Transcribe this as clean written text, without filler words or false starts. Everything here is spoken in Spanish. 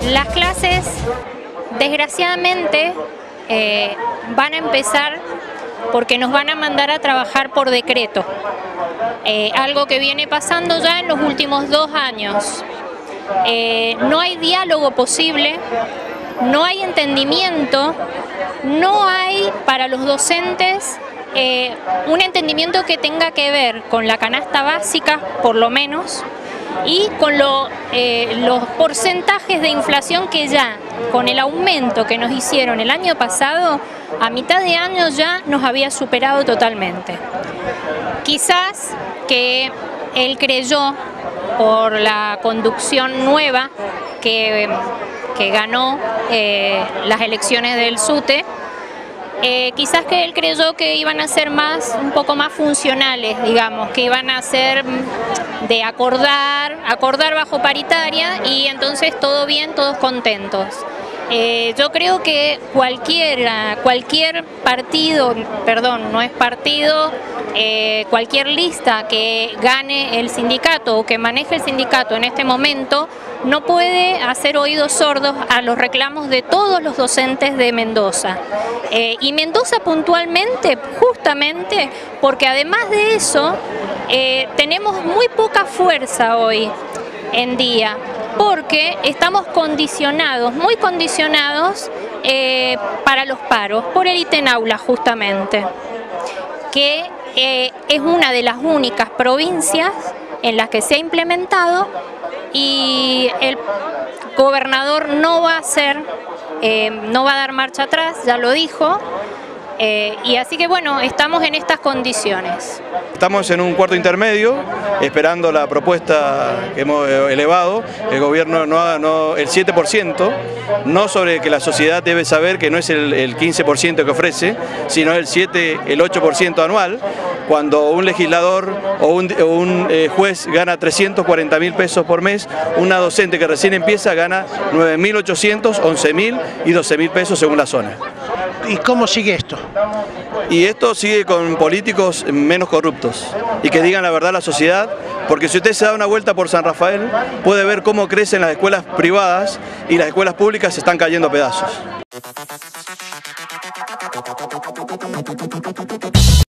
Las clases, desgraciadamente, van a empezar porque nos van a mandar a trabajar por decreto. Algo que viene pasando ya en los últimos 2 años. No hay diálogo posible, no hay entendimiento, no hay para los docentes un entendimiento que tenga que ver con la canasta básica, por lo menos, y con los porcentajes de inflación que ya, con el aumento que nos hicieron el año pasado, a mitad de año ya nos había superado totalmente. Quizás que él creyó, por la conducción nueva que ganó las elecciones del SUTE, quizás que él creyó que iban a ser un poco más funcionales, digamos, que iban a ser de acordar bajo paritaria y entonces todo bien, todos contentos. Yo creo que cualquier partido, perdón, no es partido, cualquier lista que gane el sindicato o que maneje el sindicato en este momento no puede hacer oídos sordos a los reclamos de todos los docentes de Mendoza. Y Mendoza puntualmente, justamente, porque además de eso, tenemos muy poca fuerza hoy en día, porque estamos condicionados, muy condicionados para los paros, por el ítem aula justamente, que es una de las únicas provincias en las que se ha implementado y el gobernador no va a dar marcha atrás, ya lo dijo. Y así que bueno, estamos en estas condiciones. Estamos en un cuarto intermedio, esperando la propuesta que hemos elevado. El gobierno el 7%, no sobre que la sociedad debe saber que no es el 15% que ofrece, sino el 8% anual. Cuando un legislador o un juez gana 340.000 pesos por mes, una docente que recién empieza gana 9.800, 11.000 y 12.000 pesos según la zona. ¿Y cómo sigue esto? Y esto sigue con políticos menos corruptos y que digan la verdad a la sociedad, porque si usted se da una vuelta por San Rafael puede ver cómo crecen las escuelas privadas y las escuelas públicas se están cayendo a pedazos.